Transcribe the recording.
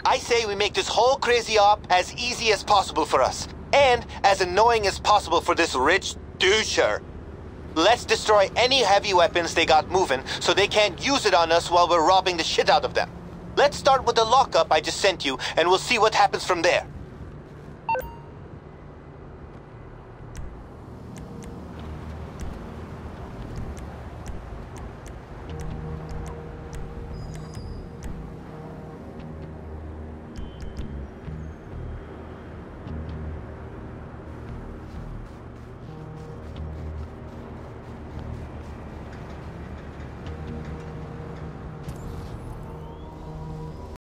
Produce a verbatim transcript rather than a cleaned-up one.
I say we make this whole crazy op as easy as possible for us, and as annoying as possible for this rich doucher. Let's destroy any heavy weapons they got moving so they can't use it on us while we're robbing the shit out of them. Let's start with the lockup I just sent you, and we'll see what happens from there.